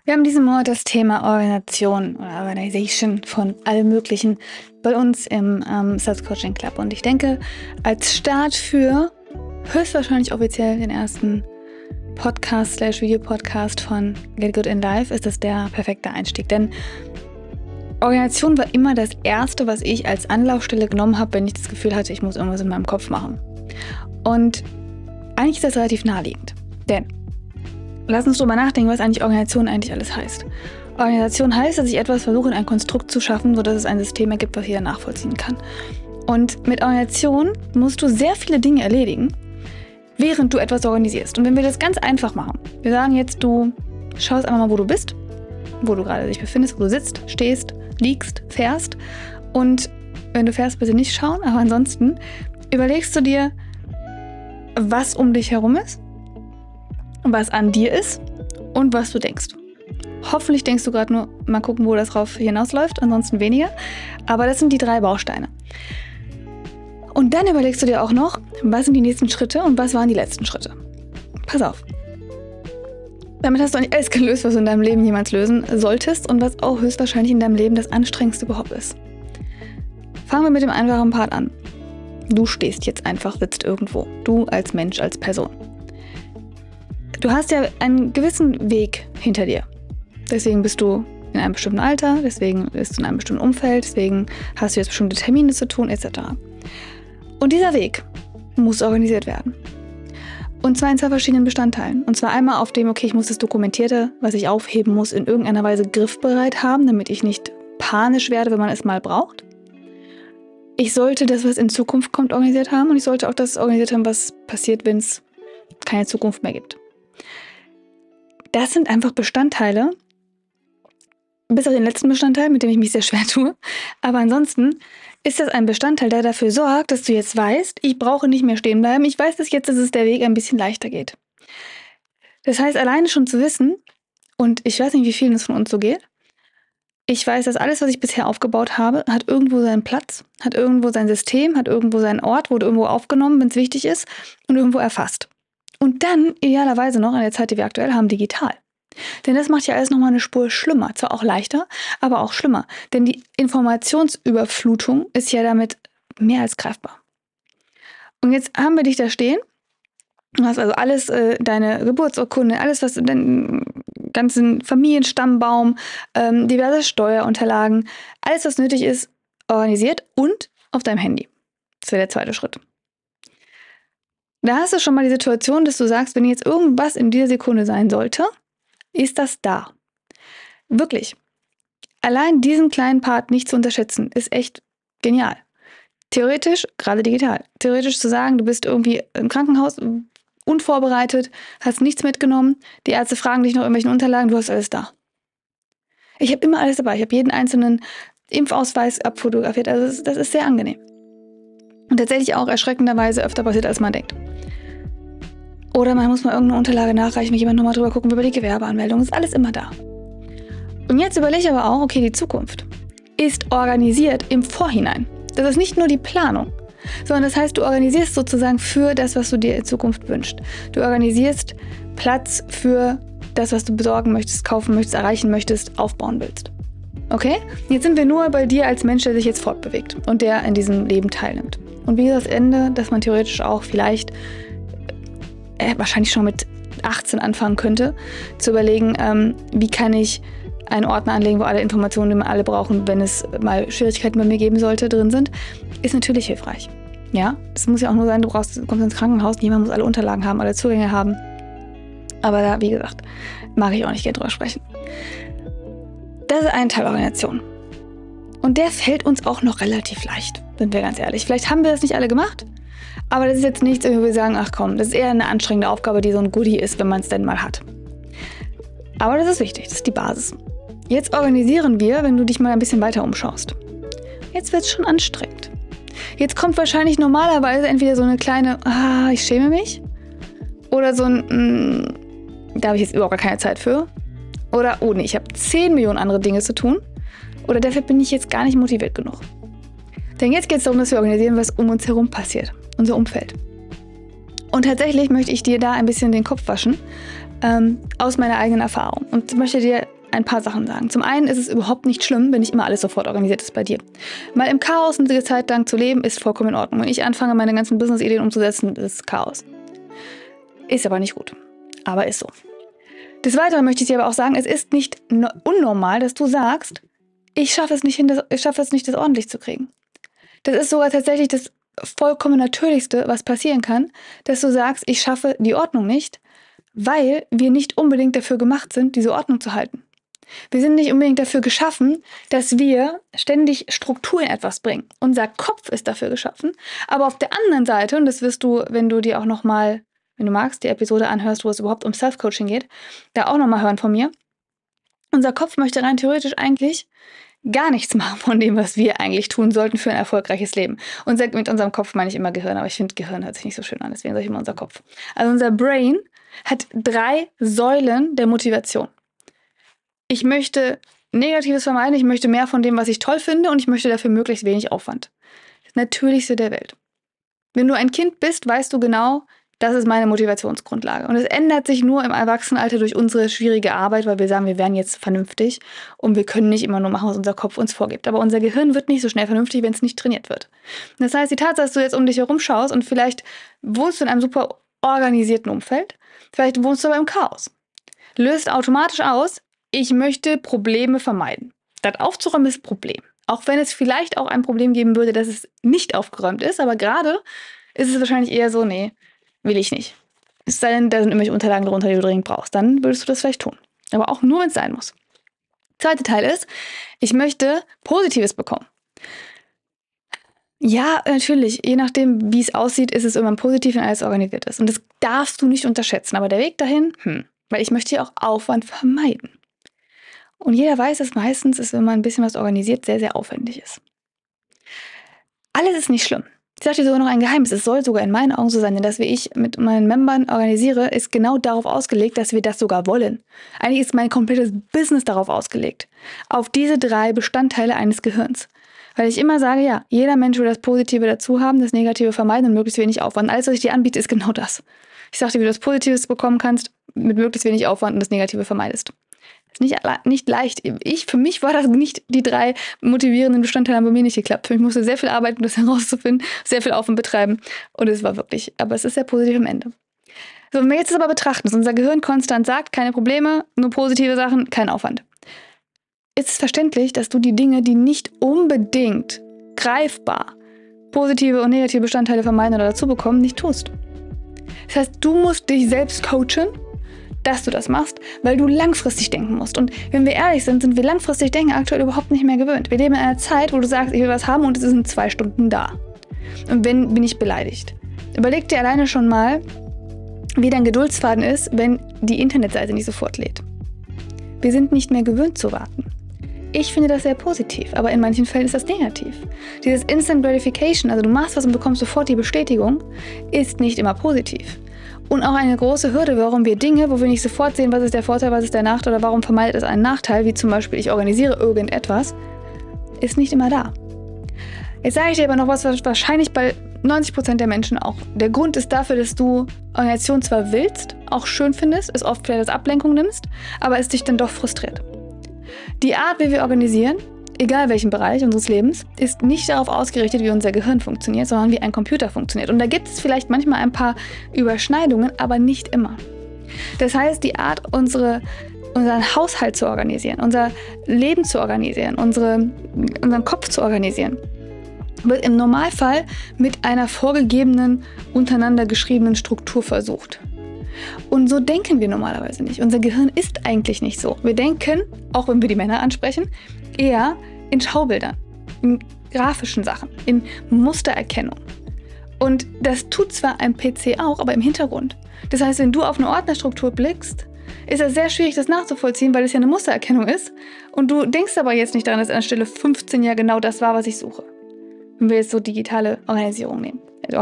Wir haben diesen Monat das Thema Organisation oder Organization von allem Möglichen bei uns im Sales Coaching Club. Und ich denke, als Start für höchstwahrscheinlich offiziell den ersten Podcast/Video-Podcast von Get Good in Life ist das der perfekte Einstieg. Denn Organisation war immer das Erste, was ich als Anlaufstelle genommen habe, wenn ich das Gefühl hatte, ich muss irgendwas in meinem Kopf machen. Und eigentlich ist das relativ naheliegend. Denn lass uns drüber nachdenken, was eigentlich Organisation eigentlich alles heißt. Organisation heißt, dass ich etwas versuche, in ein Konstrukt zu schaffen, sodass es ein System ergibt, was jeder nachvollziehen kann. Und mit Organisation musst du sehr viele Dinge erledigen, während du etwas organisierst. Und wenn wir das ganz einfach machen, wir sagen jetzt, du schaust einfach mal, wo du bist, wo du gerade dich befindest, wo du sitzt, stehst, liegst, fährst. Und wenn du fährst, bitte nicht schauen, aber ansonsten überlegst du dir, was um dich herum ist, was an dir ist und was du denkst. Hoffentlich denkst du gerade nur, mal gucken, wo das drauf hinausläuft, ansonsten weniger. Aber das sind die 3 Bausteine. Und dann überlegst du dir auch noch, was sind die nächsten Schritte und was waren die letzten Schritte. Pass auf. Damit hast du nicht alles gelöst, was du in deinem Leben jemals lösen solltest und was auch höchstwahrscheinlich in deinem Leben das Anstrengendste überhaupt ist. Fangen wir mit dem einfachen Part an. Du stehst jetzt einfach, sitzt irgendwo. Du als Mensch, als Person. Du hast ja einen gewissen Weg hinter dir. Deswegen bist du in einem bestimmten Alter, deswegen bist du in einem bestimmten Umfeld, deswegen hast du jetzt bestimmte Termine zu tun, etc. Und dieser Weg muss organisiert werden. Und zwar in 2 verschiedenen Bestandteilen. Und zwar einmal auf dem, okay, ich muss das Dokumentierte, was ich aufheben muss, in irgendeiner Weise griffbereit haben, damit ich nicht panisch werde, wenn man es mal braucht. Ich sollte das, was in Zukunft kommt, organisiert haben und ich sollte auch das organisiert haben, was passiert, wenn es keine Zukunft mehr gibt. Das sind einfach Bestandteile, bis auf den letzten Bestandteil, mit dem ich mich sehr schwer tue. Aber ansonsten ist das ein Bestandteil, der dafür sorgt, dass du jetzt weißt, ich brauche nicht mehr stehen bleiben. Ich weiß das jetzt, dass es der Weg ein bisschen leichter geht. Das heißt, alleine schon zu wissen, und ich weiß nicht, wie vielen es von uns so geht, ich weiß, dass alles, was ich bisher aufgebaut habe, hat irgendwo seinen Platz, hat irgendwo sein System, hat irgendwo seinen Ort, wurde irgendwo aufgenommen, wenn es wichtig ist, und irgendwo erfasst. Und dann idealerweise noch in der Zeit, die wir aktuell haben, digital. Denn das macht ja alles nochmal eine Spur schlimmer. Zwar auch leichter, aber auch schlimmer. Denn die Informationsüberflutung ist ja damit mehr als greifbar. Und jetzt haben wir dich da stehen. Du hast also alles, deine Geburtsurkunde, alles, was deinen ganzen Familienstammbaum, diverse Steuerunterlagen, alles, was nötig ist, organisiert und auf deinem Handy. Das wäre der zweite Schritt. Da hast du schon mal die Situation, dass du sagst, wenn jetzt irgendwas in dieser Sekunde sein sollte, ist das da. Wirklich. Allein diesen kleinen Part nicht zu unterschätzen, ist echt genial. Theoretisch, gerade digital, theoretisch zu sagen, du bist irgendwie im Krankenhaus, unvorbereitet, hast nichts mitgenommen, die Ärzte fragen dich nach irgendwelchen Unterlagen, du hast alles da. Ich habe immer alles dabei, ich habe jeden einzelnen Impfausweis abfotografiert, also das ist sehr angenehm. Und tatsächlich auch erschreckenderweise öfter passiert, als man denkt. Oder man muss mal irgendeine Unterlage nachreichen, wenn jemand nochmal drüber gucken über die Gewerbeanmeldung. Ist alles immer da. Und jetzt überlege ich aber auch, okay, die Zukunft ist organisiert im Vorhinein. Das ist nicht nur die Planung, sondern das heißt, du organisierst sozusagen für das, was du dir in Zukunft wünschst. Du organisierst Platz für das, was du besorgen möchtest, kaufen möchtest, erreichen möchtest, aufbauen willst. Okay? Jetzt sind wir nur bei dir als Mensch, der sich jetzt fortbewegt und der in diesem Leben teilnimmt. Und wie das Ende, dass man theoretisch auch vielleicht wahrscheinlich schon mit 18 anfangen könnte, zu überlegen, wie kann ich einen Ordner anlegen, wo alle Informationen, die wir alle brauchen, wenn es mal Schwierigkeiten bei mir geben sollte, drin sind, ist natürlich hilfreich. Ja, das muss ja auch nur sein, du kommst ins Krankenhaus, jemand muss alle Unterlagen haben, alle Zugänge haben. Aber da, wie gesagt, mag ich auch nicht gerne drüber sprechen. Das ist ein Teil Organisation. Und der fällt uns auch noch relativ leicht, sind wir ganz ehrlich. Vielleicht haben wir das nicht alle gemacht, aber das ist jetzt nichts, wo wir sagen, ach komm, das ist eher eine anstrengende Aufgabe, die so ein Goodie ist, wenn man es denn mal hat. Aber das ist wichtig, das ist die Basis. Jetzt organisieren wir, wenn du dich mal ein bisschen weiter umschaust. Jetzt wird es schon anstrengend. Jetzt kommt wahrscheinlich normalerweise entweder so eine kleine, ich schäme mich, oder so ein, da habe ich jetzt überhaupt gar keine Zeit für. Oder, oh nee, ich habe 10 Millionen andere Dinge zu tun. Oder dafür bin ich jetzt gar nicht motiviert genug. Denn jetzt geht es darum, dass wir organisieren, was um uns herum passiert, unser Umfeld. Und tatsächlich möchte ich dir da ein bisschen den Kopf waschen, aus meiner eigenen Erfahrung. Und möchte dir ein paar Sachen sagen. Zum einen ist es überhaupt nicht schlimm, wenn nicht immer alles sofort organisiert ist bei dir. Mal im Chaos eine Zeit lang zu leben, ist vollkommen in Ordnung. Wenn ich anfange, meine ganzen Business-Ideen umzusetzen, ist es Chaos. Ist aber nicht gut. Aber ist so. Des Weiteren möchte ich dir aber auch sagen, es ist nicht unnormal, dass du sagst, ich schaffe es nicht, das ordentlich zu kriegen. Das ist sogar tatsächlich das vollkommen Natürlichste, was passieren kann, dass du sagst, ich schaffe die Ordnung nicht, weil wir nicht unbedingt dafür gemacht sind, diese Ordnung zu halten. Wir sind nicht unbedingt dafür geschaffen, dass wir ständig Struktur in etwas bringen. Unser Kopf ist dafür geschaffen, aber auf der anderen Seite, und das wirst du, wenn du dir auch nochmal, wenn du magst, die Episode anhörst, wo es überhaupt um Self-Coaching geht, da auch nochmal hören von mir. Unser Kopf möchte rein theoretisch eigentlich gar nichts machen von dem, was wir eigentlich tun sollten für ein erfolgreiches Leben. Mit unserem Kopf meine ich immer Gehirn, aber ich finde, Gehirn hört sich nicht so schön an, deswegen sage ich immer unser Kopf. Also unser Brain hat 3 Säulen der Motivation. Ich möchte Negatives vermeiden, ich möchte mehr von dem, was ich toll finde, und ich möchte dafür möglichst wenig Aufwand. Das Natürlichste der Welt. Wenn du ein Kind bist, weißt du genau, das ist meine Motivationsgrundlage. Und es ändert sich nur im Erwachsenenalter durch unsere schwierige Arbeit, weil wir sagen, wir werden jetzt vernünftig und wir können nicht immer nur machen, was unser Kopf uns vorgibt. Aber unser Gehirn wird nicht so schnell vernünftig, wenn es nicht trainiert wird. Das heißt, die Tatsache, dass du jetzt um dich herum schaust und vielleicht wohnst du in einem super organisierten Umfeld, vielleicht wohnst du aber im Chaos, löst automatisch aus, ich möchte Probleme vermeiden. Das aufzuräumen ist ein Problem. Auch wenn es vielleicht auch ein Problem geben würde, dass es nicht aufgeräumt ist, aber gerade ist es wahrscheinlich eher so, nee, will ich nicht. Es sei denn, da sind irgendwelche Unterlagen drunter, die du dringend brauchst. Dann würdest du das vielleicht tun. Aber auch nur, wenn es sein muss. Zweiter Teil ist, ich möchte Positives bekommen. Ja, natürlich. Je nachdem, wie es aussieht, ist es irgendwann positiv, wenn alles organisiert ist. Und das darfst du nicht unterschätzen. Aber der Weg dahin, weil ich möchte ja auch Aufwand vermeiden. Und jeder weiß, dass meistens ist, wenn man ein bisschen was organisiert, sehr, sehr aufwendig ist. Alles ist nicht schlimm. Ich sage dir sogar noch ein Geheimnis. Es soll sogar in meinen Augen so sein, denn das, wie ich mit meinen Membern organisiere, ist genau darauf ausgelegt, dass wir das sogar wollen. Eigentlich ist mein komplettes Business darauf ausgelegt. Auf diese 3 Bestandteile eines Gehirns. Weil ich immer sage, ja, jeder Mensch will das Positive dazu haben, das Negative vermeiden und möglichst wenig Aufwand. Alles, was ich dir anbiete, ist genau das. Ich sage dir, wie du das Positives bekommen kannst, mit möglichst wenig Aufwand und das Negative vermeidest. Das ist nicht leicht. Für mich war das nicht die 3 motivierenden Bestandteile, haben bei mir nicht geklappt. Für mich musste sehr viel arbeiten, um das herauszufinden, sehr viel Aufwand betreiben. Und es war wirklich, aber es ist sehr positiv am Ende. So, wenn wir jetzt das aber betrachten, dass unser Gehirn konstant sagt, keine Probleme, nur positive Sachen, kein Aufwand. Ist es verständlich, dass du die Dinge, die nicht unbedingt greifbar positive und negative Bestandteile vermeiden oder dazu bekommen, nicht tust. Das heißt, du musst dich selbst coachen, dass du das machst, weil du langfristig denken musst. Und wenn wir ehrlich sind, sind wir langfristig denken aktuell überhaupt nicht mehr gewöhnt. Wir leben in einer Zeit, wo du sagst, ich will was haben und es ist in 2 Stunden da. Und wenn, bin ich beleidigt. Überleg dir alleine schon mal, wie dein Geduldsfaden ist, wenn die Internetseite nicht sofort lädt. Wir sind nicht mehr gewöhnt zu warten. Ich finde das sehr positiv, aber in manchen Fällen ist das negativ. Dieses Instant Gratification, also du machst was und bekommst sofort die Bestätigung, ist nicht immer positiv. Und auch eine große Hürde, warum wir Dinge, wo wir nicht sofort sehen, was ist der Vorteil, was ist der Nachteil oder warum vermeidet es einen Nachteil, wie zum Beispiel ich organisiere irgendetwas, ist nicht immer da. Jetzt sage ich dir aber noch was wahrscheinlich bei 90% der Menschen auch der Grund ist dafür, dass du Organisation zwar willst, auch schön findest, es oft vielleicht als Ablenkung nimmst, aber es dich dann doch frustriert. Die Art, wie wir organisieren, egal welchen Bereich unseres Lebens, ist nicht darauf ausgerichtet, wie unser Gehirn funktioniert, sondern wie ein Computer funktioniert. Und da gibt es vielleicht manchmal ein paar Überschneidungen, aber nicht immer. Das heißt, die Art, unseren Haushalt zu organisieren, unser Leben zu organisieren, unseren Kopf zu organisieren, wird im Normalfall mit einer vorgegebenen, untereinander geschriebenen Struktur versucht. Und so denken wir normalerweise nicht. Unser Gehirn ist eigentlich nicht so. Wir denken, auch wenn wir die Männer ansprechen, eher in Schaubildern, in grafischen Sachen, in Mustererkennung. Und das tut zwar ein PC auch, aber im Hintergrund. Das heißt, wenn du auf eine Ordnerstruktur blickst, ist es sehr schwierig, das nachzuvollziehen, weil es ja eine Mustererkennung ist. Und du denkst aber jetzt nicht daran, dass an Stelle 15 ja genau das war, was ich suche. Wenn wir jetzt so digitale Organisation nehmen.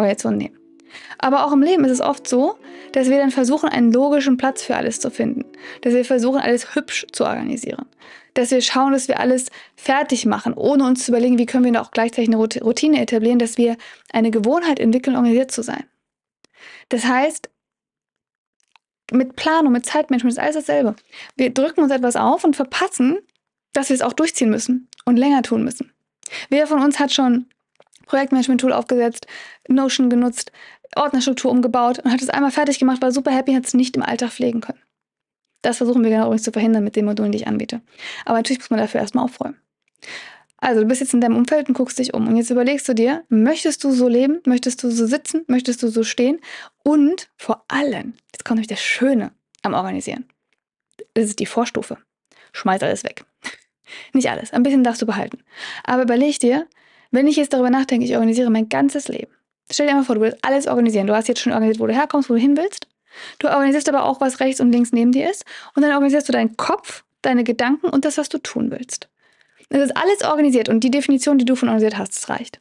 Aber auch im Leben ist es oft so, dass wir dann versuchen, einen logischen Platz für alles zu finden. Dass wir versuchen, alles hübsch zu organisieren. Dass wir schauen, dass wir alles fertig machen, ohne uns zu überlegen, wie können wir da auch gleichzeitig eine Routine etablieren, dass wir eine Gewohnheit entwickeln, organisiert zu sein. Das heißt, mit Planung, mit Zeitmanagement ist alles dasselbe. Wir drücken uns etwas auf und verpassen, dass wir es auch durchziehen müssen und länger tun müssen. Wer von uns hat schon Projektmanagement-Tool aufgesetzt, Notion genutzt, Ordnerstruktur umgebaut und hat es einmal fertig gemacht, war super happy, hat es nicht im Alltag pflegen können. Das versuchen wir genau übrigens zu verhindern mit den Modulen, die ich anbiete. Aber natürlich muss man dafür erstmal aufräumen. Also du bist jetzt in deinem Umfeld und guckst dich um. Und jetzt überlegst du dir, möchtest du so leben? Möchtest du so sitzen? Möchtest du so stehen? Und vor allem, jetzt kommt nämlich das Schöne am Organisieren. Das ist die Vorstufe. Schmeiß alles weg. Nicht alles, ein bisschen darfst du behalten. Aber überleg dir, wenn ich jetzt darüber nachdenke, ich organisiere mein ganzes Leben. Stell dir mal vor, du willst alles organisieren. Du hast jetzt schon organisiert, wo du herkommst, wo du hin willst. Du organisierst aber auch, was rechts und links neben dir ist. Und dann organisierst du deinen Kopf, deine Gedanken und das, was du tun willst. Das ist alles organisiert und die Definition, die du von organisiert hast, das reicht.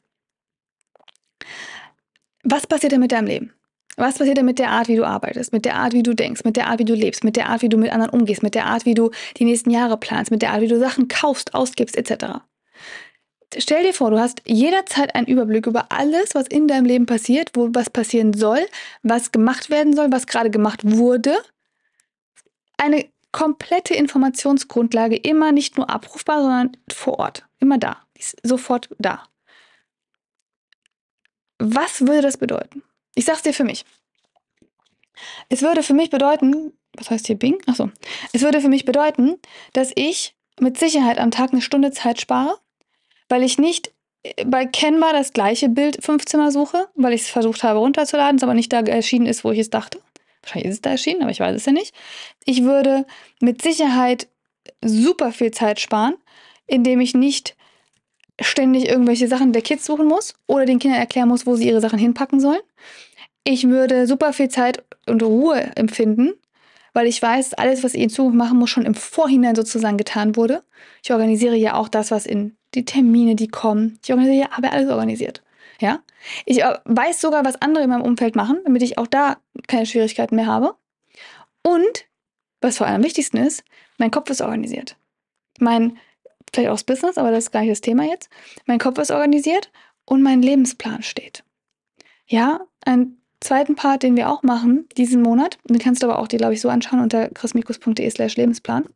Was passiert denn mit deinem Leben? Was passiert denn mit der Art, wie du arbeitest, mit der Art, wie du denkst, mit der Art, wie du lebst, mit der Art, wie du mit anderen umgehst, mit der Art, wie du die nächsten Jahre planst, mit der Art, wie du Sachen kaufst, ausgibst, etc.? Stell dir vor, du hast jederzeit einen Überblick über alles, was in deinem Leben passiert, was passieren soll, was gemacht werden soll, was gerade gemacht wurde. Eine komplette Informationsgrundlage, immer nicht nur abrufbar, sondern vor Ort, immer da, ist sofort da. Was würde das bedeuten? Ich sag's dir für mich. Es würde für mich bedeuten, was heißt hier Bing? Achso. Es würde für mich bedeuten, dass ich mit Sicherheit am Tag eine Stunde Zeit spare, weil ich nicht bei Canva das gleiche Bild 15 Mal suche, weil ich es versucht habe runterzuladen, es aber nicht da erschienen ist, wo ich es dachte. Wahrscheinlich ist es da erschienen, aber ich weiß es ja nicht. Ich würde mit Sicherheit super viel Zeit sparen, indem ich nicht ständig irgendwelche Sachen der Kids suchen muss oder den Kindern erklären muss, wo sie ihre Sachen hinpacken sollen. Ich würde super viel Zeit und Ruhe empfinden, weil ich weiß, alles, was ich in Zukunft machen muss, schon im Vorhinein sozusagen getan wurde. Ich organisiere ja auch das, was in die Termine, die kommen. Ich organisiere ja, habe alles organisiert. Ja? Ich weiß sogar, was andere in meinem Umfeld machen, damit ich auch da keine Schwierigkeiten mehr habe. Und, was vor allem am wichtigsten ist, mein Kopf ist organisiert. Vielleicht auch das Business, aber das ist gar nicht das Thema jetzt. Mein Kopf ist organisiert und mein Lebensplan steht. Ja, einen zweiten Part, den wir auch machen diesen Monat, den kannst du aber auch dir, glaube ich, so anschauen unter chrismikus.de/Lebensplan.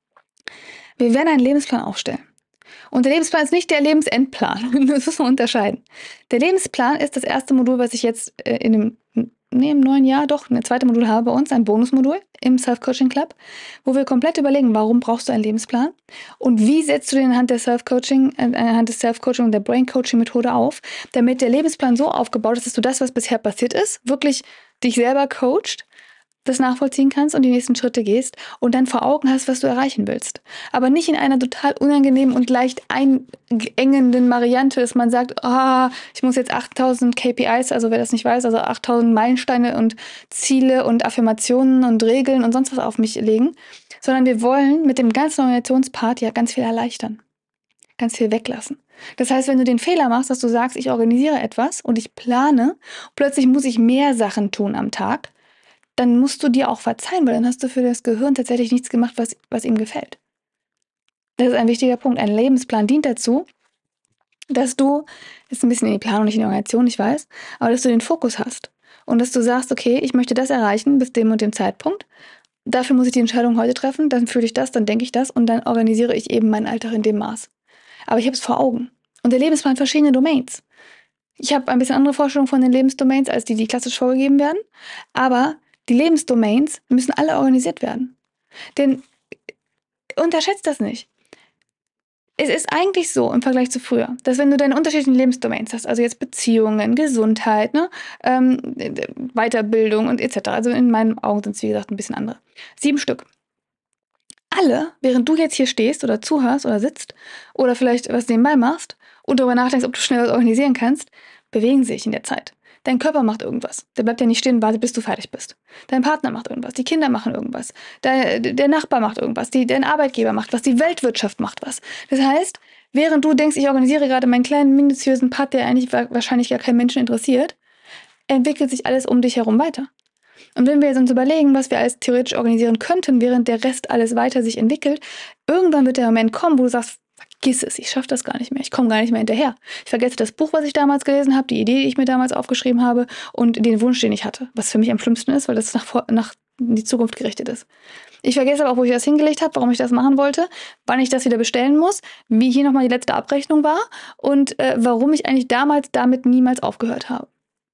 Wir werden einen Lebensplan aufstellen. Und der Lebensplan ist nicht der Lebensendplan. Das muss man unterscheiden. Der Lebensplan ist das erste Modul, was ich jetzt im neuen Jahr ein zweites Modul habe bei uns, ein Bonusmodul im Self-Coaching Club, wo wir komplett überlegen, warum brauchst du einen Lebensplan und wie setzt du den anhand des Self-Coaching und der Brain-Coaching-Methode auf, damit der Lebensplan so aufgebaut ist, dass du das, was bisher passiert ist, wirklich dich selber coacht, das nachvollziehen kannst und die nächsten Schritte gehst und dann vor Augen hast, was du erreichen willst. Aber nicht in einer total unangenehmen und leicht einengenden Variante, dass man sagt, ich muss jetzt 8000 KPIs, also wer das nicht weiß, also 8000 Meilensteine und Ziele und Affirmationen und Regeln und sonst was auf mich legen, sondern wir wollen mit dem ganzen Organisationspart ja ganz viel erleichtern, ganz viel weglassen. Das heißt, wenn du den Fehler machst, dass du sagst, ich organisiere etwas und ich plane, plötzlich muss ich mehr Sachen tun am Tag, dann musst du dir auch verzeihen, weil dann hast du für das Gehirn tatsächlich nichts gemacht, was ihm gefällt. Das ist ein wichtiger Punkt. Ein Lebensplan dient dazu, dass du, ist ein bisschen in die Planung, nicht in die Organisation, ich weiß, aber dass du den Fokus hast und dass du sagst, okay, ich möchte das erreichen bis dem und dem Zeitpunkt. Dafür muss ich die Entscheidung heute treffen, dann fühle ich das, dann denke ich das und dann organisiere ich eben meinen Alltag in dem Maß. Aber ich habe es vor Augen. Und der Lebensplan hat verschiedene Domains. Ich habe ein bisschen andere Vorstellungen von den Lebensdomains, als die klassisch vorgegeben werden, aber die Lebensdomains müssen alle organisiert werden. Denn unterschätzt das nicht. Es ist eigentlich so im Vergleich zu früher, dass wenn du deine unterschiedlichen Lebensdomains hast, also jetzt Beziehungen, Gesundheit, Weiterbildung und etc., also in meinen Augen sind es wie gesagt ein bisschen andere. 7 Stück. Alle, während du jetzt hier stehst oder zuhörst oder sitzt oder vielleicht was nebenbei machst und darüber nachdenkst, ob du schnell was organisieren kannst, bewegen sich in der Zeit. Dein Körper macht irgendwas. Der bleibt ja nicht stehen und wartet, bis du fertig bist. Dein Partner macht irgendwas. Die Kinder machen irgendwas. Der Nachbar macht irgendwas. Dein Arbeitgeber macht was. Die Weltwirtschaft macht was. Das heißt, während du denkst, ich organisiere gerade meinen kleinen, minutiösen Part, der eigentlich wahrscheinlich gar keinen Menschen interessiert, entwickelt sich alles um dich herum weiter. Und wenn wir jetzt uns überlegen, was wir alles theoretisch organisieren könnten, während der Rest alles weiter sich entwickelt, irgendwann wird der Moment kommen, wo du sagst, vergiss es, ich schaffe das gar nicht mehr, ich komme gar nicht mehr hinterher. Ich vergesse das Buch, was ich damals gelesen habe, die Idee, die ich mir damals aufgeschrieben habe und den Wunsch, den ich hatte. Was für mich am schlimmsten ist, weil das nach in die Zukunft gerichtet ist. Ich vergesse aber auch, wo ich das hingelegt habe, warum ich das machen wollte, wann ich das wieder bestellen muss, wie hier nochmal die letzte Abrechnung war und warum ich eigentlich damals damit niemals aufgehört habe.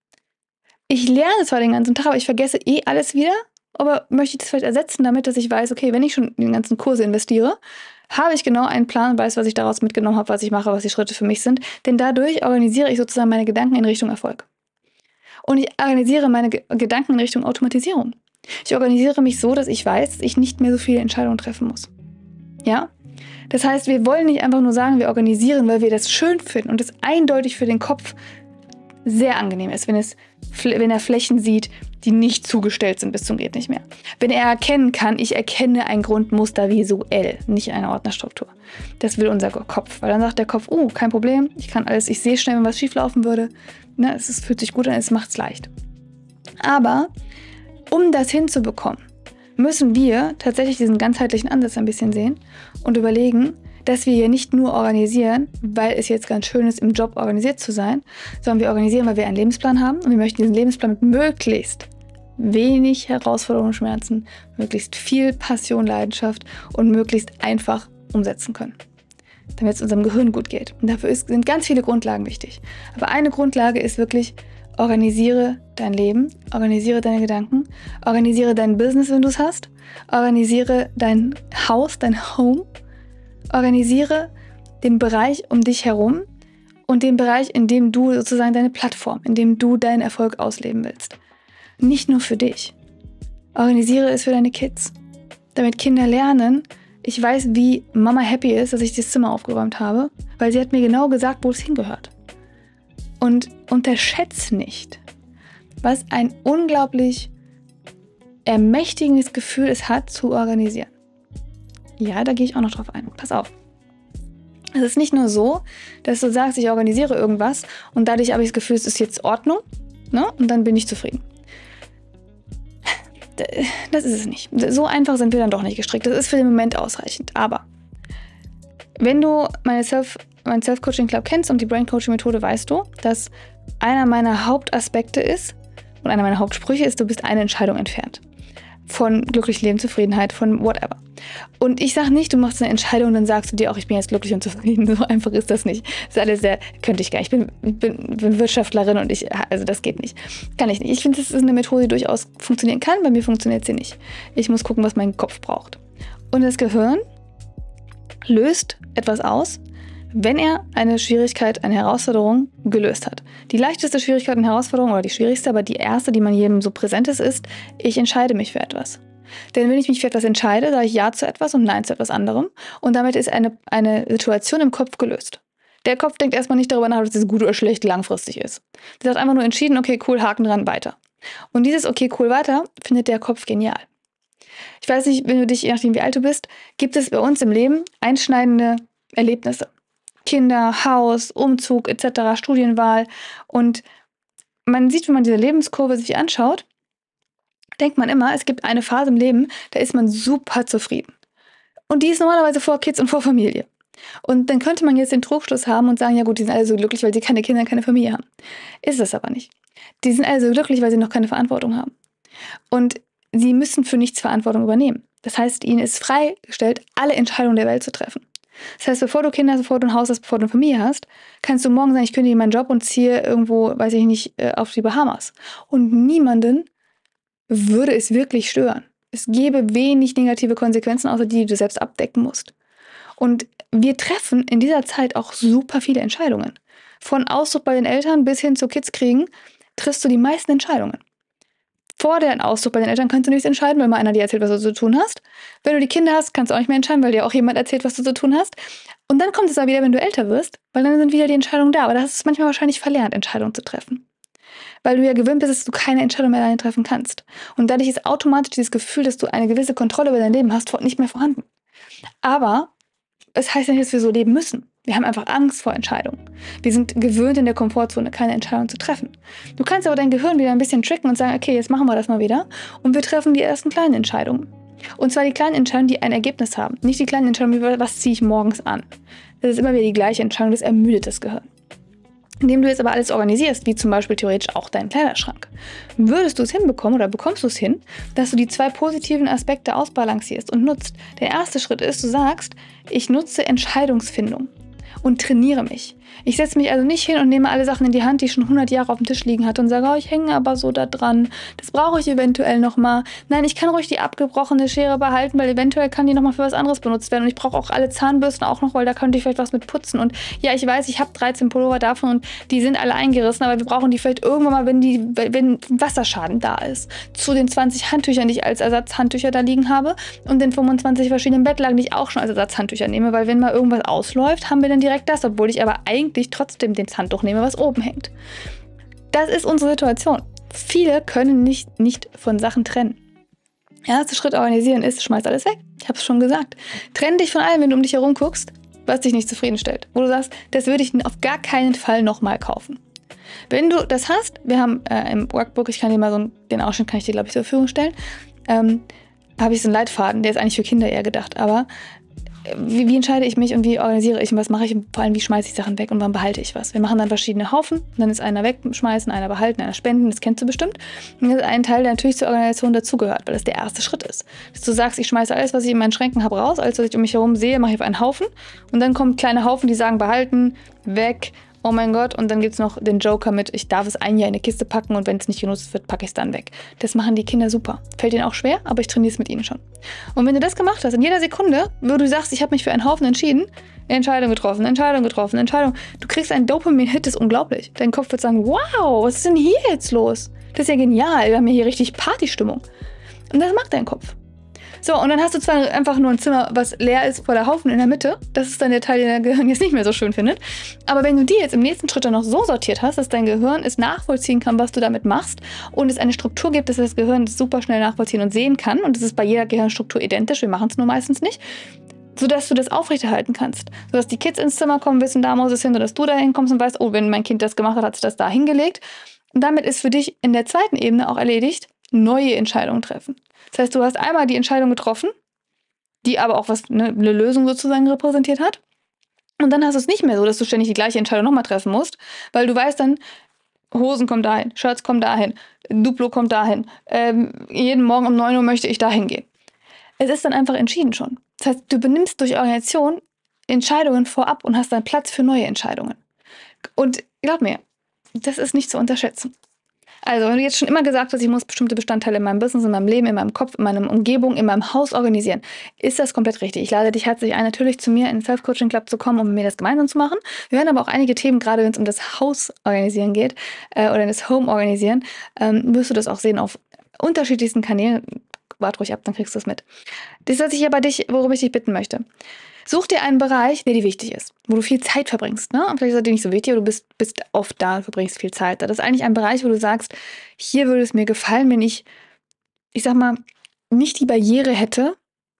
Ich lerne zwar den ganzen Tag, aber ich vergesse alles wieder, aber möchte ich das vielleicht ersetzen damit, dass ich weiß, okay, wenn ich schon in die ganzen Kurse investiere, habe ich genau einen Plan und weiß, was ich daraus mitgenommen habe, was ich mache, was die Schritte für mich sind. Denn dadurch organisiere ich sozusagen meine Gedanken in Richtung Erfolg. Und ich organisiere meine Gedanken in Richtung Automatisierung. Ich organisiere mich so, dass ich weiß, dass ich nicht mehr so viele Entscheidungen treffen muss. Ja? Das heißt, wir wollen nicht einfach nur sagen, wir organisieren, weil wir das schön finden und es eindeutig für den Kopf sehr angenehm ist, wenn er Flächen sieht, die nicht zugestellt sind bis zum geht nicht mehr. Wenn er erkennen kann, ich erkenne ein Grundmuster visuell, nicht eine Ordnerstruktur. Das will unser Kopf, weil dann sagt der Kopf, kein Problem, ich kann alles, ich sehe schnell, wenn was schieflaufen würde. Ne, es fühlt sich gut an, es macht es leicht. Aber um das hinzubekommen, müssen wir tatsächlich diesen ganzheitlichen Ansatz ein bisschen sehen und überlegen, dass wir hier nicht nur organisieren, weil es jetzt ganz schön ist, im Job organisiert zu sein, sondern wir organisieren, weil wir einen Lebensplan haben und wir möchten diesen Lebensplan mit möglichst wenig Herausforderungen und Schmerzen, möglichst viel Passion, Leidenschaft und möglichst einfach umsetzen können, damit es unserem Gehirn gut geht. Und dafür sind ganz viele Grundlagen wichtig. Aber eine Grundlage ist wirklich, organisiere dein Leben, organisiere deine Gedanken, organisiere dein Business, wenn du es hast, organisiere dein Haus, dein Home, organisiere den Bereich um dich herum und den Bereich, in dem du sozusagen deine Plattform, in dem du deinen Erfolg ausleben willst. Nicht nur für dich. Organisiere es für deine Kids, damit Kinder lernen, ich weiß, wie Mama happy ist, dass ich das Zimmer aufgeräumt habe, weil sie hat mir genau gesagt, wo es hingehört. Und unterschätze nicht, was ein unglaublich ermächtigendes Gefühl es hat, zu organisieren. Ja, da gehe ich auch noch drauf ein. Pass auf. Es ist nicht nur so, dass du sagst, ich organisiere irgendwas und dadurch habe ich das Gefühl, es ist jetzt Ordnung, ne? Und dann bin ich zufrieden. Das ist es nicht. So einfach sind wir dann doch nicht gestrickt. Das ist für den Moment ausreichend. Aber wenn du meinen Self-Coaching-Club kennst und die Brain-Coaching-Methode, weißt du, dass einer meiner Hauptaspekte ist und einer meiner Hauptsprüche ist, du bist eine Entscheidung entfernt. Von glücklich Leben, Zufriedenheit, von whatever. Und ich sage nicht, du machst eine Entscheidung und dann sagst du dir auch, ich bin jetzt glücklich und zufrieden. So einfach ist das nicht. Das ist alles könnte ich gar nicht. Ich bin Wirtschaftlerin und also das geht nicht. Kann ich nicht. Ich finde, das ist eine Methode, die durchaus funktionieren kann. Bei mir funktioniert sie nicht. Ich muss gucken, was mein Kopf braucht. Und das Gehirn löst etwas aus, wenn er eine Schwierigkeit, eine Herausforderung gelöst hat. Die leichteste Schwierigkeit und Herausforderung, oder die schwierigste, aber die erste, die man jedem so präsent ist, ich entscheide mich für etwas. Denn wenn ich mich für etwas entscheide, sage ich Ja zu etwas und Nein zu etwas anderem. Und damit ist eine Situation im Kopf gelöst. Der Kopf denkt erstmal nicht darüber nach, ob es gut oder schlecht langfristig ist. Der hat einfach nur entschieden, okay, cool, Haken dran, weiter. Und dieses okay, cool, weiter findet der Kopf genial. Ich weiß nicht, wenn du dich, je nachdem wie alt du bist, gibt es bei uns im Leben einschneidende Erlebnisse. Kinder, Haus, Umzug etc., Studienwahl. Und man sieht, wenn man diese Lebenskurve sich anschaut, denkt man immer, es gibt eine Phase im Leben, da ist man super zufrieden. Und die ist normalerweise vor Kids und vor Familie. Und dann könnte man jetzt den Trugschluss haben und sagen, ja gut, die sind alle so glücklich, weil sie keine Kinder, keine Familie haben. Ist es aber nicht. Die sind alle so glücklich, weil sie noch keine Verantwortung haben. Und sie müssen für nichts Verantwortung übernehmen. Das heißt, ihnen ist freigestellt, alle Entscheidungen der Welt zu treffen. Das heißt, bevor du Kinder hast, bevor du ein Haus hast, bevor du eine Familie hast, kannst du morgen sagen, ich kündige meinen Job und ziehe irgendwo, weiß ich nicht, auf die Bahamas. Und niemanden würde es wirklich stören. Es gäbe wenig negative Konsequenzen, außer die du selbst abdecken musst. Und wir treffen in dieser Zeit auch super viele Entscheidungen. Von Ausdruck bei den Eltern bis hin zu Kids kriegen, triffst du die meisten Entscheidungen. Vor dem Ausdruck bei den Eltern kannst du nichts entscheiden, weil mal einer dir erzählt, was du zu tun hast. Wenn du die Kinder hast, kannst du auch nicht mehr entscheiden, weil dir auch jemand erzählt, was du zu tun hast. Und dann kommt es aber wieder, wenn du älter wirst, weil dann sind wieder die Entscheidungen da. Aber das ist manchmal wahrscheinlich verlernt, Entscheidungen zu treffen. Weil du ja gewöhnt bist, dass du keine Entscheidung mehr alleine treffen kannst. Und dadurch ist automatisch dieses Gefühl, dass du eine gewisse Kontrolle über dein Leben hast, nicht mehr vorhanden. Aber es heißt nicht, dass wir so leben müssen. Wir haben einfach Angst vor Entscheidungen. Wir sind gewöhnt, in der Komfortzone keine Entscheidung zu treffen. Du kannst aber dein Gehirn wieder ein bisschen tricken und sagen, okay, jetzt machen wir das mal wieder. Und wir treffen die ersten kleinen Entscheidungen. Und zwar die kleinen Entscheidungen, die ein Ergebnis haben. Nicht die kleinen Entscheidungen, wie was ziehe ich morgens an. Das ist immer wieder die gleiche Entscheidung, das ermüdet das Gehirn. indem du jetzt aber alles organisierst, wie zum Beispiel theoretisch auch deinen Kleiderschrank, würdest du es hinbekommen oder bekommst du es hin, dass du die 2 positiven Aspekte ausbalancierst und nutzt. Der erste Schritt ist, du sagst, ich nutze Entscheidungsfindung und trainiere mich. Ich setze mich also nicht hin und nehme alle Sachen in die Hand, die ich schon 100 Jahre auf dem Tisch liegen hatte und sage, oh, ich hänge aber so da dran, das brauche ich eventuell nochmal. Nein, ich kann ruhig die abgebrochene Schere behalten, weil eventuell kann die nochmal für was anderes benutzt werden und ich brauche auch alle Zahnbürsten auch noch, weil da könnte ich vielleicht was mit putzen und ja, ich weiß, ich habe 13 Pullover davon und die sind alle eingerissen, aber wir brauchen die vielleicht irgendwann mal, wenn Wasserschaden da ist. Zu den 20 Handtüchern, die ich als Ersatzhandtücher da liegen habe und den 25 verschiedenen Bettlagen, die ich auch schon als Ersatzhandtücher nehme, weil wenn mal irgendwas ausläuft, haben wir dann direkt das, obwohl ich aber eigentlich trotzdem das Handtuch nehme, was oben hängt. Das ist unsere Situation. Viele können nicht von Sachen trennen. Der erste Schritt organisieren ist, schmeiß alles weg. Ich habe es schon gesagt. Trenn dich von allem, wenn du um dich herum guckst, was dich nicht zufriedenstellt. Wo du sagst, das würde ich auf gar keinen Fall nochmal kaufen. Wenn du das hast, wir haben im Workbook, ich kann dir mal den Ausschnitt kann ich dir, glaube ich, zur Verfügung stellen, habe ich so einen Leitfaden, der ist eigentlich für Kinder eher gedacht, aber wie entscheide ich mich und wie organisiere ich und was mache ich und vor allem, wie schmeiße ich Sachen weg und wann behalte ich was. Wir machen dann verschiedene Haufen, dann ist einer wegschmeißen, einer behalten, einer spenden, das kennst du bestimmt. Und das ist ein Teil, der natürlich zur Organisation dazugehört, weil das der erste Schritt ist. Dass du sagst, ich schmeiße alles, was ich in meinen Schränken habe, raus, alles, was ich um mich herum sehe, mache ich auf einen Haufen und dann kommen kleine Haufen, die sagen, behalten, weg, oh mein Gott, und dann gibt es noch den Joker mit, ich darf es ein Jahr in eine Kiste packen und wenn es nicht genutzt wird, packe ich es dann weg. Das machen die Kinder super. Fällt ihnen auch schwer, aber ich trainiere es mit ihnen schon. Und wenn du das gemacht hast, in jeder Sekunde, wo du sagst, ich habe mich für einen Haufen entschieden, Entscheidung getroffen, du kriegst einen Dopamin-Hit, das ist unglaublich. Dein Kopf wird sagen, wow, was ist denn hier jetzt los? Das ist ja genial, wir haben ja hier richtig Partystimmung. Und das macht dein Kopf. So, und dann hast du zwar einfach nur ein Zimmer, was leer ist, vor der Haufen in der Mitte. Das ist dann der Teil, den dein Gehirn jetzt nicht mehr so schön findet. Aber wenn du die jetzt im nächsten Schritt dann noch so sortiert hast, dass dein Gehirn es nachvollziehen kann, was du damit machst und es eine Struktur gibt, dass das Gehirn es super schnell nachvollziehen und sehen kann, und das ist bei jeder Gehirnstruktur identisch, wir machen es nur meistens nicht, sodass du das aufrechterhalten kannst. Sodass die Kids ins Zimmer kommen, wissen, da muss es hin, oder dass du da hinkommst und weißt, oh, wenn mein Kind das gemacht hat, hat es das da hingelegt. Und damit ist für dich in der zweiten Ebene auch erledigt, neue Entscheidungen treffen. Das heißt, du hast einmal die Entscheidung getroffen, die aber auch eine Lösung sozusagen repräsentiert hat. Und dann hast du es nicht mehr so, dass du ständig die gleiche Entscheidung nochmal treffen musst, weil du weißt dann, Hosen kommen dahin, Shirts kommen dahin, Duplo kommt dahin, jeden Morgen um 9 Uhr möchte ich dahin gehen. Es ist dann einfach entschieden schon. Das heißt, du benimmst durch Organisation Entscheidungen vorab und hast dann Platz für neue Entscheidungen. Und glaub mir, das ist nicht zu unterschätzen. Also, wenn du jetzt schon immer gesagt hast, ich muss bestimmte Bestandteile in meinem Business, in meinem Leben, in meinem Kopf, in meiner Umgebung, in meinem Haus organisieren, ist das komplett richtig. Ich lade dich herzlich ein, natürlich zu mir in den Self-Coaching Club zu kommen, um mit mir das gemeinsam zu machen. Wir werden aber auch einige Themen, gerade wenn es um das Haus organisieren geht oder das Home organisieren, wirst du das auch sehen auf unterschiedlichsten Kanälen. Wart ruhig ab, dann kriegst du es mit. Das, worum ich dich bitten möchte. Such dir einen Bereich, der dir wichtig ist, wo du viel Zeit verbringst. Ne? Und vielleicht ist er dir nicht so wichtig, aber du bist oft da, verbringst viel Zeit da. Das ist eigentlich ein Bereich, wo du sagst, hier würde es mir gefallen, wenn ich sag mal, nicht die Barriere hätte,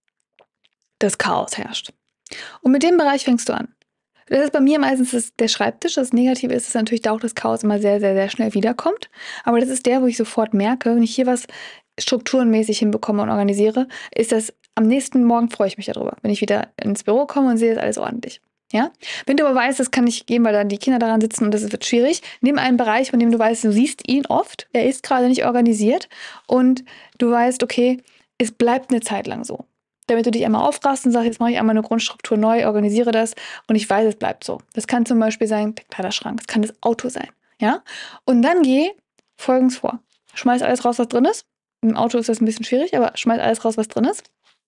dass Chaos herrscht. Und mit dem Bereich fängst du an. Das ist bei mir meistens der Schreibtisch. Das Negative ist, dass natürlich da auch das Chaos immer sehr, sehr, sehr schnell wiederkommt. Aber das ist der, wo ich sofort merke, wenn ich hier was strukturenmäßig hinbekomme und organisiere, ist das am nächsten Morgen, freue ich mich darüber, wenn ich wieder ins Büro komme und sehe, ist alles ordentlich. Ja? Wenn du aber weißt, das kann nicht gehen, weil dann die Kinder daran sitzen und das wird schwierig, nimm einen Bereich, von dem du weißt, du siehst ihn oft, er ist gerade nicht organisiert und du weißt, okay, es bleibt eine Zeit lang so. Damit du dich einmal aufrafst und sagst, jetzt mache ich einmal eine Grundstruktur neu, organisiere das und ich weiß, es bleibt so. Das kann zum Beispiel sein, der Kleiderschrank, das kann das Auto sein. Ja? Und dann geh folgendes vor. Schmeiß alles raus, was drin ist. Im Auto ist das ein bisschen schwierig, aber schmeiß alles raus, was drin ist.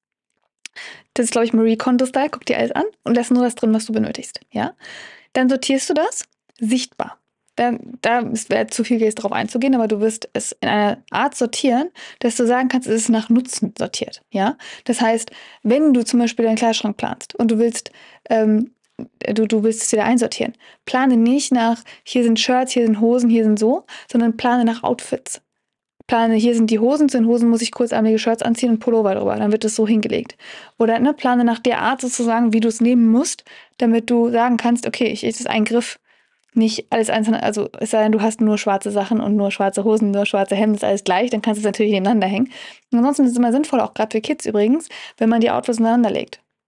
Das ist, glaube ich, Marie Kondo-Style. Guck dir alles an und lass nur das drin, was du benötigst. Ja? Dann sortierst du das sichtbar. Da wäre zu viel jetzt darauf einzugehen, aber du wirst es in einer Art sortieren, dass du sagen kannst, es ist nach Nutzen sortiert. Ja? Das heißt, wenn du zum Beispiel deinen Kleiderschrank planst und du willst du willst es wieder einsortieren, plane nicht nach, hier sind Shirts, hier sind Hosen, hier sind so, sondern plane nach Outfits. Plane, hier sind die Hosen, zu den Hosen muss ich kurzärmelige Shirts anziehen und Pullover drüber, dann wird es so hingelegt. Oder plane nach der Art sozusagen, wie du es nehmen musst, damit du sagen kannst, okay, es ist ein Griff, nicht alles einzeln, also es sei denn, du hast nur schwarze Sachen und nur schwarze Hosen, nur schwarze Hemden, ist alles gleich, dann kannst du es natürlich nebeneinander hängen. Und ansonsten ist es immer sinnvoll, auch gerade für Kids übrigens, wenn man die Outfits nebeneinander legt.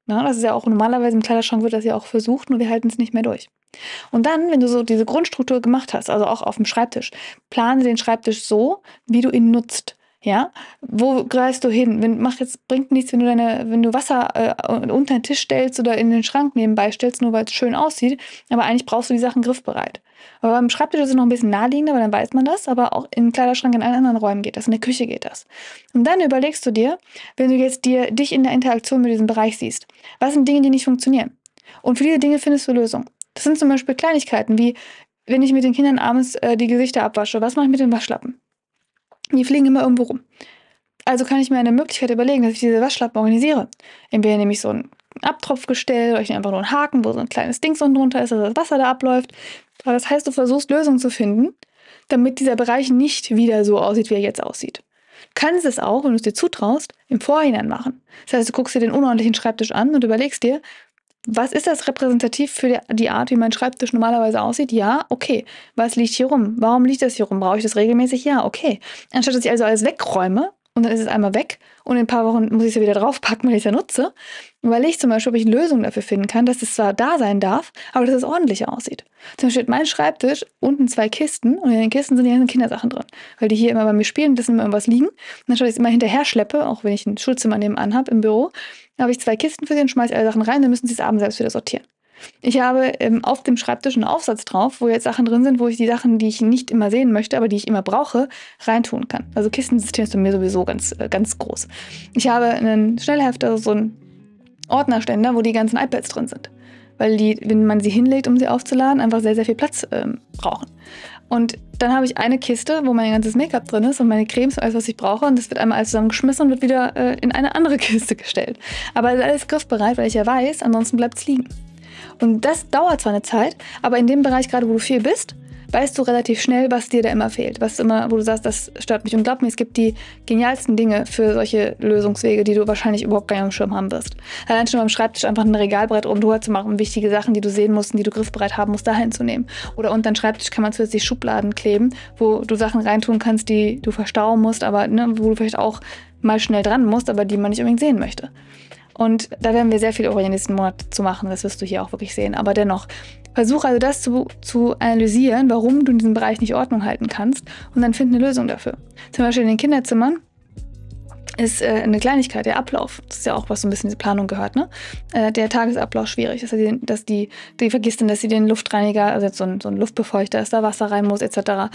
Na, das ist ja auch normalerweise im Kleiderschrank wird das ja auch versucht, nur wir halten es nicht mehr durch. Und dann, wenn du so diese Grundstruktur gemacht hast, also auch auf dem Schreibtisch, plane den Schreibtisch so, wie du ihn nutzt. Ja, wo greifst du hin? Bringt nichts, wenn du Wasser unter den Tisch stellst oder in den Schrank nebenbei stellst, nur weil es schön aussieht. Aber eigentlich brauchst du die Sachen griffbereit. Aber beim Schreibtisch ist es noch ein bisschen naheliegender, weil dann weiß man das. Aber auch im Kleiderschrank in allen anderen Räumen geht das. In der Küche geht das. Und dann überlegst du dir, wenn du jetzt dich in der Interaktion mit diesem Bereich siehst, was sind Dinge, die nicht funktionieren? Und für diese Dinge findest du Lösungen. Das sind zum Beispiel Kleinigkeiten, wie wenn ich mit den Kindern abends die Gesichter abwasche. Was mache ich mit den Waschlappen? Die fliegen immer irgendwo rum. Also kann ich mir eine Möglichkeit überlegen, dass ich diese Waschlappen organisiere. Entweder nehme ich so ein Abtropfgestell oder ich nehme einfach nur einen Haken, wo so ein kleines Ding unten drunter ist, dass das Wasser da abläuft. Aber das heißt, du versuchst Lösungen zu finden, damit dieser Bereich nicht wieder so aussieht, wie er jetzt aussieht. Du kannst es auch, wenn du es dir zutraust, im Vorhinein machen. Das heißt, du guckst dir den unordentlichen Schreibtisch an und überlegst dir, was ist das repräsentativ für die Art, wie mein Schreibtisch normalerweise aussieht? Ja, okay. Was liegt hier rum? Warum liegt das hier rum? Brauche ich das regelmäßig? Ja, okay. Anstatt dass ich also alles wegräume und dann ist es einmal weg und in ein paar Wochen muss ich es ja wieder draufpacken, weil ich es ja nutze, überlege ich zum Beispiel, ob ich Lösungen dafür finden kann, dass es zwar da sein darf, aber dass es ordentlicher aussieht. Zum Beispiel hat mein Schreibtisch unten 2 Kisten und in den Kisten sind die ganzen Kindersachen drin, weil die hier immer bei mir spielen und das immer irgendwas liegen. Und dann schaue ich es immer hinterher schleppe, auch wenn ich ein Schulzimmer nebenan habe im Büro, da habe ich 2 Kisten für sie und schmeiße alle Sachen rein, dann müssen sie es abends selbst wieder sortieren. Ich habe auf dem Schreibtisch einen Aufsatz drauf, wo jetzt Sachen drin sind, wo ich die Sachen, die ich nicht immer sehen möchte, aber die ich immer brauche, reintun kann. Also Kistensystem ist bei mir sowieso ganz, ganz groß. Ich habe einen Schnellhefter, so einen Ordnerständer, wo die ganzen iPads drin sind. Weil die, wenn man sie hinlegt, um sie aufzuladen, einfach sehr, sehr viel Platz brauchen. Und dann habe ich eine Kiste, wo mein ganzes Make-up drin ist und meine Cremes und alles, was ich brauche. Und das wird einmal alles zusammengeschmissen und wird wieder in eine andere Kiste gestellt. Aber es ist alles griffbereit, weil ich ja weiß, ansonsten bleibt es liegen. Und das dauert zwar eine Zeit, aber in dem Bereich, gerade wo du viel bist, weißt du relativ schnell, was dir da immer fehlt. Wo du sagst, das stört mich. Und glaub mir, es gibt die genialsten Dinge für solche Lösungswege, die du wahrscheinlich überhaupt gar nicht am Schirm haben wirst. Allein schon beim Schreibtisch einfach ein Regalbrett oben drüber zu machen, wichtige Sachen, die du sehen musst, die du griffbereit haben musst, dahin zu nehmen. Oder unter den Schreibtisch kann man zusätzlich Schubladen kleben, wo du Sachen reintun kannst, die du verstauen musst, aber wo du vielleicht auch mal schnell dran musst, aber die man nicht unbedingt sehen möchte. Und da werden wir sehr viel über den nächsten Monat zu machen, das wirst du hier auch wirklich sehen. Aber dennoch, versuch also das zu analysieren, warum du in diesem Bereich nicht Ordnung halten kannst und dann find eine Lösung dafür. Zum Beispiel in den Kinderzimmern ist eine Kleinigkeit, der Ablauf. Das ist ja auch, was so ein bisschen in diese Planung gehört, ne? Der Tagesablauf schwierig. Dass die vergisst dann, dass sie den Luftreiniger, also jetzt so ein Luftbefeuchter ist, da Wasser rein muss, etc.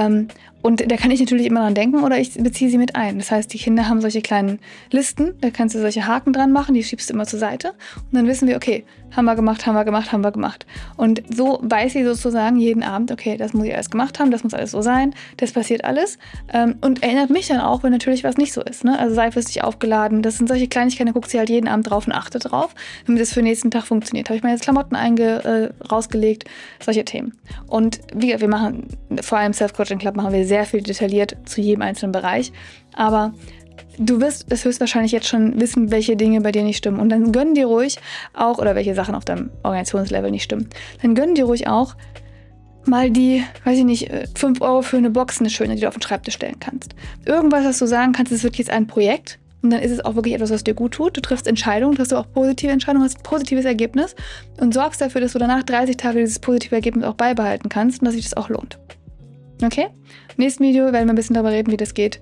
Und da kann ich natürlich immer dran denken oder ich beziehe sie mit ein. Das heißt, die Kinder haben solche kleinen Listen, da kannst du solche Haken dran machen, die schiebst du immer zur Seite und dann wissen wir, okay, haben wir gemacht, haben wir gemacht, haben wir gemacht. Und so weiß sie sozusagen jeden Abend, okay, das muss ich alles gemacht haben, das muss alles so sein, das passiert alles. Und erinnert mich dann auch, wenn natürlich was nicht so ist. Ne? Also Seife ist nicht aufgeladen, das sind solche Kleinigkeiten, da guckt sie halt jeden Abend drauf und achtet drauf, damit es für den nächsten Tag funktioniert. Habe ich meine Klamotten rausgelegt, solche Themen. Und wir machen, vor allem Self-Coaching Club, machen wir sehr viel detailliert zu jedem einzelnen Bereich. Aber du wirst es höchstwahrscheinlich jetzt schon wissen, welche Dinge bei dir nicht stimmen. Und dann gönn dir ruhig auch, oder welche Sachen auf deinem Organisationslevel nicht stimmen, dann gönn dir ruhig auch mal die, weiß ich nicht, 5 Euro für eine Box, eine schöne, die du auf den Schreibtisch stellen kannst. Irgendwas, was du sagen kannst, ist wirklich jetzt ein Projekt. Und dann ist es auch wirklich etwas, was dir gut tut. Du triffst Entscheidungen, triffst du auch positive Entscheidungen, hast ein positives Ergebnis und sorgst dafür, dass du danach 30 Tage dieses positive Ergebnis auch beibehalten kannst und dass sich das auch lohnt. Okay? Im nächsten Video werden wir ein bisschen darüber reden, wie das geht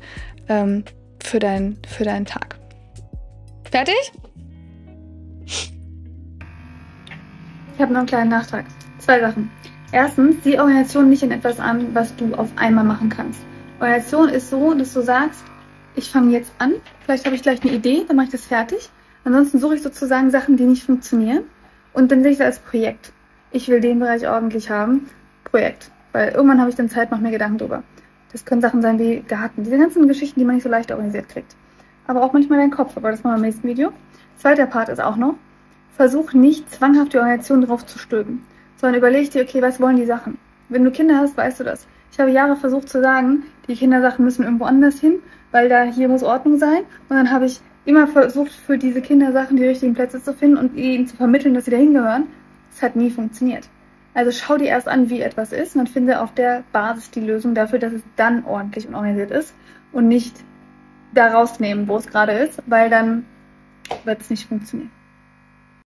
für deinen Tag. Fertig? Ich habe noch einen kleinen Nachtrag. 2 Sachen. Erstens, sieh Organisation nicht in etwas an, was du auf einmal machen kannst. Organisation ist so, dass du sagst, ich fange jetzt an, vielleicht habe ich gleich eine Idee, dann mache ich das fertig. Ansonsten suche ich sozusagen Sachen, die nicht funktionieren und dann sehe ich das als Projekt. Ich will den Bereich ordentlich haben, Projekt. Weil irgendwann habe ich dann Zeit, mache mir Gedanken drüber. Das können Sachen sein wie Garten, diese ganzen Geschichten, die man nicht so leicht organisiert kriegt. Aber auch manchmal dein Kopf, aber das machen wir im nächsten Video. Zweiter Part ist auch noch, versuch nicht zwanghaft die Organisation drauf zu stülpen, sondern überleg dir, okay, was wollen die Sachen? Wenn du Kinder hast, weißt du das. Ich habe Jahre versucht zu sagen, die Kindersachen müssen irgendwo anders hin, weil da hier muss Ordnung sein. Und dann habe ich immer versucht, für diese Kindersachen die richtigen Plätze zu finden und ihnen zu vermitteln, dass sie da hingehören. Das hat nie funktioniert. Also schau dir erst an, wie etwas ist und dann finde auf der Basis die Lösung dafür, dass es dann ordentlich und organisiert ist und nicht da rausnehmen, wo es gerade ist, weil dann wird es nicht funktionieren.